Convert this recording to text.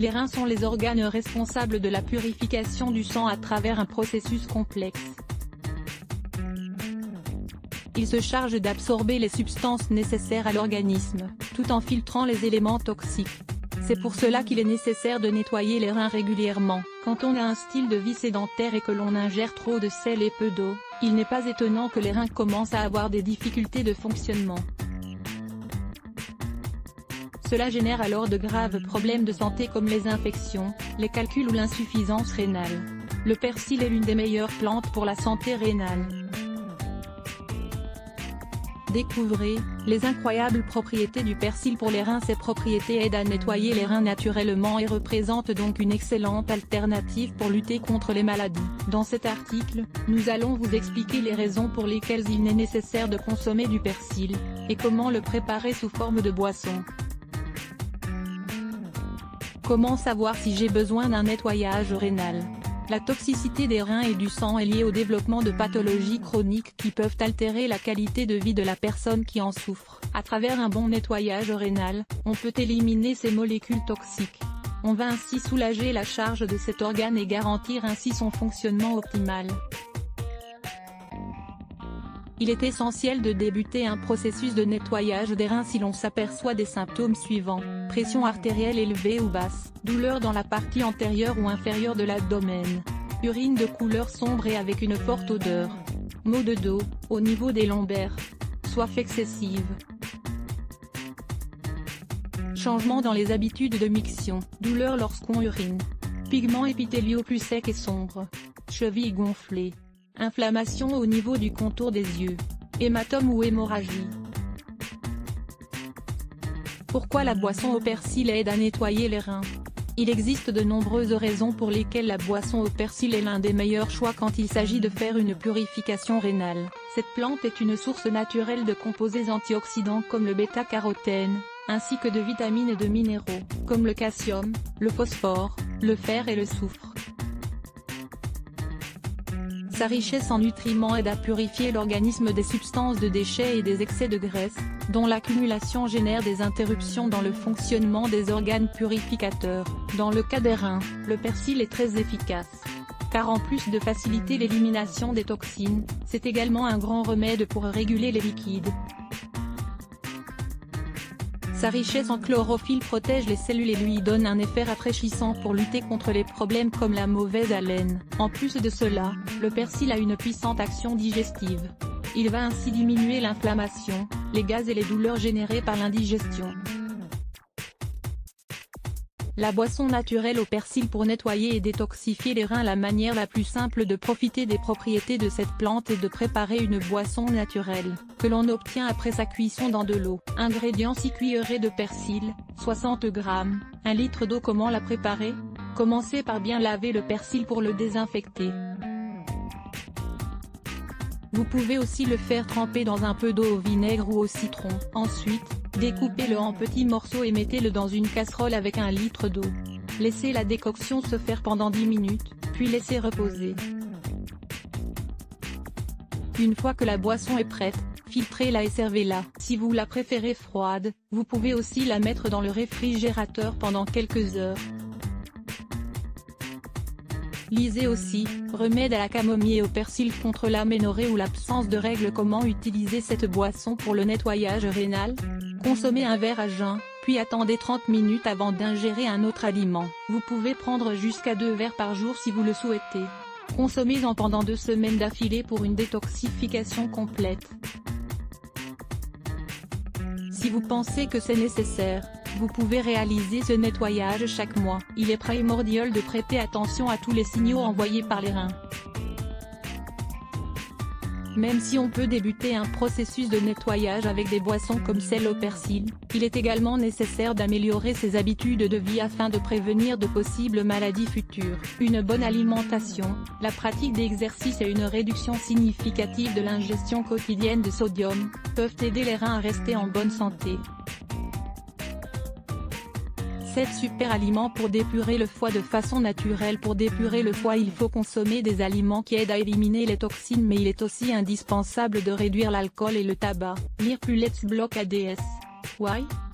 Les reins sont les organes responsables de la purification du sang à travers un processus complexe. Ils se chargent d'absorber les substances nécessaires à l'organisme, tout en filtrant les éléments toxiques. C'est pour cela qu'il est nécessaire de nettoyer les reins régulièrement. Quand on a un style de vie sédentaire et que l'on ingère trop de sel et peu d'eau, il n'est pas étonnant que les reins commencent à avoir des difficultés de fonctionnement. Cela génère alors de graves problèmes de santé comme les infections, les calculs ou l'insuffisance rénale. Le persil est l'une des meilleures plantes pour la santé rénale. Découvrez les incroyables propriétés du persil pour les reins. Ces propriétés aident à nettoyer les reins naturellement et représentent donc une excellente alternative pour lutter contre les maladies. Dans cet article, nous allons vous expliquer les raisons pour lesquelles il est nécessaire de consommer du persil, et comment le préparer sous forme de boisson. Comment savoir si j'ai besoin d'un nettoyage rénal? La toxicité des reins et du sang est liée au développement de pathologies chroniques qui peuvent altérer la qualité de vie de la personne qui en souffre. À travers un bon nettoyage rénal, on peut éliminer ces molécules toxiques. On va ainsi soulager la charge de cet organe et garantir ainsi son fonctionnement optimal. Il est essentiel de débuter un processus de nettoyage des reins si l'on s'aperçoit des symptômes suivants: pression artérielle élevée ou basse, douleur dans la partie antérieure ou inférieure de l'abdomen, urine de couleur sombre et avec une forte odeur, maux de dos, au niveau des lombaires, soif excessive, changement dans les habitudes de miction, douleur lorsqu'on urine, pigments épithéliaux plus secs et sombres, chevilles gonflées, inflammation au niveau du contour des yeux, hématome ou hémorragie. Pourquoi la boisson au persil aide à nettoyer les reins? Il existe de nombreuses raisons pour lesquelles la boisson au persil est l'un des meilleurs choix quand il s'agit de faire une purification rénale. Cette plante est une source naturelle de composés antioxydants comme le bêta-carotène, ainsi que de vitamines et de minéraux, comme le calcium, le phosphore, le fer et le soufre. Sa richesse en nutriments aide à purifier l'organisme des substances de déchets et des excès de graisse, dont l'accumulation génère des interruptions dans le fonctionnement des organes purificateurs. Dans le cas des reins, le persil est très efficace. Car en plus de faciliter l'élimination des toxines, c'est également un grand remède pour réguler les liquides. Sa richesse en chlorophylle protège les cellules et lui donne un effet rafraîchissant pour lutter contre les problèmes comme la mauvaise haleine. En plus de cela, le persil a une puissante action digestive. Il va ainsi diminuer l'inflammation, les gaz et les douleurs générées par l'indigestion. La boisson naturelle au persil pour nettoyer et détoxifier les reins. La manière la plus simple de profiter des propriétés de cette plante est de préparer une boisson naturelle, que l'on obtient après sa cuisson dans de l'eau. Ingrédients: 6 cuillerées de persil, 60 g, 1 litre d'eau. Comment la préparer? Commencez par bien laver le persil pour le désinfecter. Vous pouvez aussi le faire tremper dans un peu d'eau au vinaigre ou au citron. Ensuite, découpez-le en petits morceaux et mettez-le dans une casserole avec 1 litre d'eau. Laissez la décoction se faire pendant 10 minutes, puis laissez reposer. Une fois que la boisson est prête, filtrez-la et servez-la. Si vous la préférez froide, vous pouvez aussi la mettre dans le réfrigérateur pendant quelques heures. Lisez aussi, remède à la camomille et au persil contre l'aménorrhée ou l'absence de règles. Comment utiliser cette boisson pour le nettoyage rénal? Consommez un verre à jeun, puis attendez 30 minutes avant d'ingérer un autre aliment. Vous pouvez prendre jusqu'à 2 verres par jour si vous le souhaitez. Consommez-en pendant 2 semaines d'affilée pour une détoxification complète. Si vous pensez que c'est nécessaire, vous pouvez réaliser ce nettoyage chaque mois. Il est primordial de prêter attention à tous les signaux envoyés par les reins. Même si on peut débuter un processus de nettoyage avec des boissons comme celle au persil, il est également nécessaire d'améliorer ses habitudes de vie afin de prévenir de possibles maladies futures. Une bonne alimentation, la pratique d'exercice et une réduction significative de l'ingestion quotidienne de sodium, peuvent aider les reins à rester en bonne santé. 7 super aliments pour dépurer le foie de façon naturelle. Pour dépurer le foie, il faut consommer des aliments qui aident à éliminer les toxines, mais il est aussi indispensable de réduire l'alcool et le tabac. Lire plus Let's Block ADS. Why?